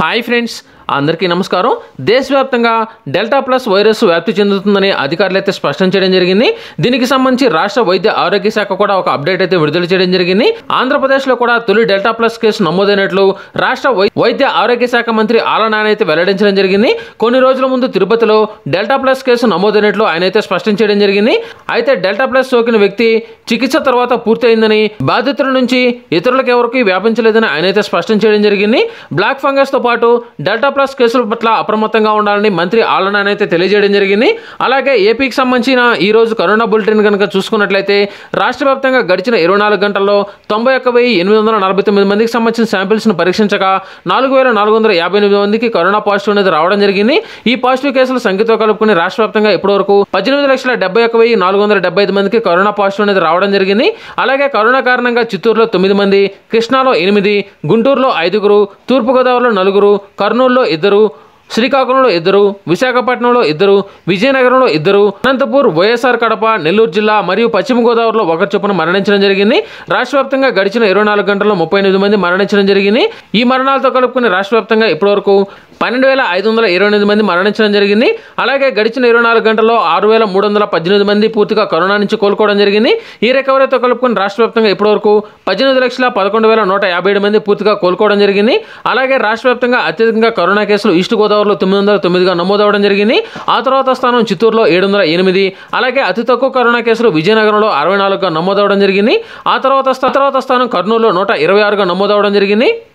Hi friends, అందరికీ నమస్కారం. దేశవ్యాప్తంగా డెల్టా ప్లస్ వైరస్ వ్యాప్తి చెందుతుందని అధికారులు అయితే స్పష్టం చేయడం జరిగింది. దీనికి సంబంధించి రాష్ట్ర వైద్య ఆరోగ్య శాఖ కూడా ఒక అప్డేట్ అయితే విడుదల చేయడం జరిగింది. ఆంధ్రప్రదేశ్లో కూడా తొలి డెల్టా ప్లస్ కేసు నమోదైనట్లు రాష్ట్ర వైద్య ఆరోగ్య శాఖ మంత్రి ఆళ్ల నాని అయితే వెల్లడించడం జరిగింది. కొన్ని రోజుల ముందు తిరుపతిలో డెల్టా ప్లస్ కేసు నమోదైనట్లు ఆయన అయితే స్పష్టం చేయడం జరిగింది. అయితే డెల్టా ప్లస్ సోకిన వ్యక్తి చికిత్స తర్వాత పూర్తయిందని, బాధితుల నుంచి ఇతరులకు ఎవరికి వ్యాపించలేదని ఆయన అయితే స్పష్టం చేయడం జరిగింది. బ్లాక్ ఫంగస్ తో పాటు డెల్టా ప్లస్ కేసుల పట్ల అప్రమత్తంగా ఉండాలని మంత్రి ఆళ్ల నాని అయితే తెలియజేయడం జరిగింది. అలాగే ఏపీకి సంబంధించిన ఈ రోజు కరోనా బులెటిన్ కనుక చూసుకున్నట్లయితే రాష్ట్ర వ్యాప్తంగా గడిచిన 24 గంటల్లో 91,849 మందికి సంబంధించిన శాంపిల్స్ ను పరీక్షించగా 4,458 మందికి కరోనా పాజిటివ్ అనేది రావడం జరిగింది. ఈ పాజిటివ్ కేసుల సంఖ్యతో కలుపుకుని రాష్ట్ర వ్యాప్తంగా ఇప్పటివరకు 18,71,475 మందికి కరోనా పాజిటివ్ అనేది రావడం జరిగింది. అలాగే కరోనా కారణంగా చిత్తూరులో 9 మంది, కృష్ణాలో 8, గుంటూరులో 5, తూర్పుగోదావరిలో 4, కర్నూలులో 2, శ్రీకాకుళంలో 2, విశాఖపట్నంలో 2, విజయనగరంలో 2, అనంతపూర్, వైఎస్ఆర్ కడప, నెల్లూరు జిల్లా మరియు పశ్చిమ గోదావరిలో 1 చొప్పున మరణించడం జరిగింది. రాష్ట్ర వ్యాప్తంగా గడిచిన 24 గంటల్లో 38 మంది మరణించడం జరిగింది. ఈ మరణాలతో కలుపుకుని రాష్ట్ర వ్యాప్తంగా ఇప్పటివరకు 12,528 మంది మరణించడం జరిగింది. అలాగే గడిచిన 24 గంటల్లో 6,318 మంది పూర్తిగా కరోనా నుంచి కోలుకోవడం జరిగింది. ఈ రికవరీతో కలుపుకుని రాష్ట్ర వ్యాప్తంగా ఇప్పటివరకు 18,11,157 మంది పూర్తిగా కోలుకోవడం జరిగింది. అలాగే రాష్ట్ర వ్యాప్తంగా అత్యధికంగా కరోనా కేసులు ఈస్ట్ గోదావరిలో 909గా నమోదవడం జరిగింది. ఆ తర్వాత స్థానం చిత్తూరులో 708, అలాగే అతి తక్కువ కరోనా కేసులు విజయనగరంలో 64గా నమోదవడం జరిగింది. ఆ తర్వాత స్థానం కర్నూలులో 126గా నమోదవడం జరిగింది.